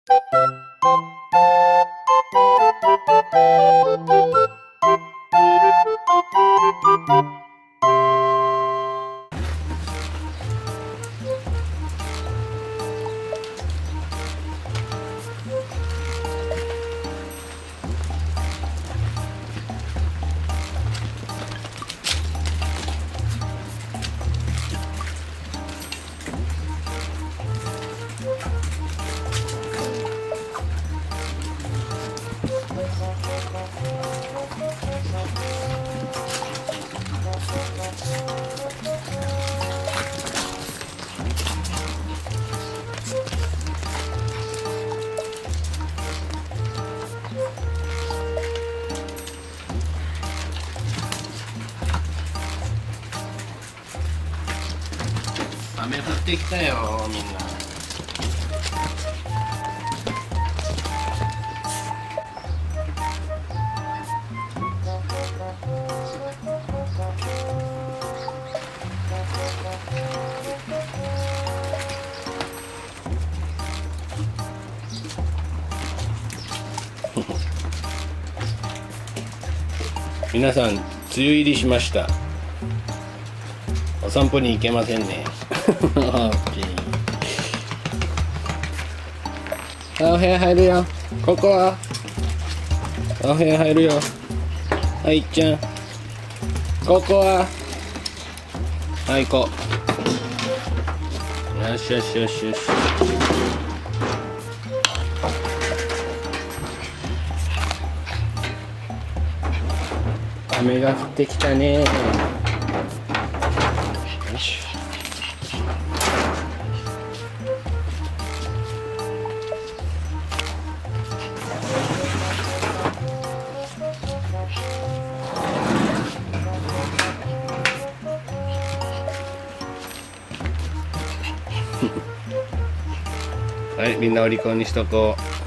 雨降ってきたよ、みんな。皆さん、梅雨入りしました。お散歩に行けませんね。お部屋入るよ。ここはお部屋入るよ。はい、いっちゃん。ここははい、行こう。よしよしよしよし。雨が降ってきたね。よいしょ。はい、みんなお利口にしとこう。